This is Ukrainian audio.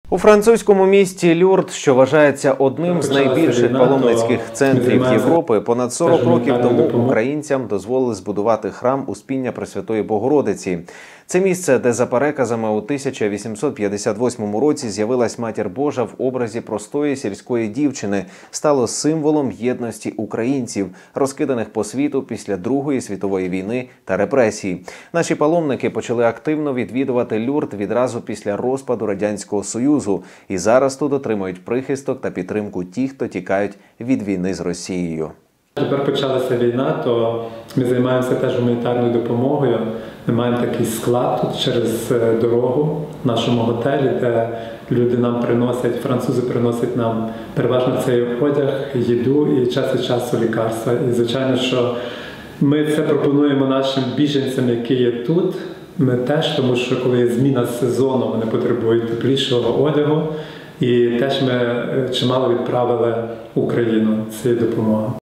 У французькому місті Люрд, що вважається одним з найбільших паломницьких центрів Європи, понад 40 років тому українцям дозволили збудувати храм Успіння Пресвятої Богородиці. Це місце, де за переказами у 1858 році з'явилась Матір Божа в образі простої сільської дівчини, стало символом єдності українців, розкиданих по світу після Другої світової війни та репресій. Наші паломники почали активно відвідувати Люрд відразу після розпаду Радянського Союзу і зараз тут отримують прихисток та підтримку ті, хто тікають від війни з Росією. Тепер почалася війна, то ми займаємося теж гуманітарною допомогою. Ми маємо такий склад тут через дорогу в нашому готелі, де люди нам приносять, французи приносять нам переважно цей одяг, їду і час від часу лікарства. І звичайно, що ми це пропонуємо нашим біженцям, які є тут. Ми теж, тому що коли є зміна сезону, вони потребують теплішого одягу. І теж ми чимало відправили Україну цієї допомоги.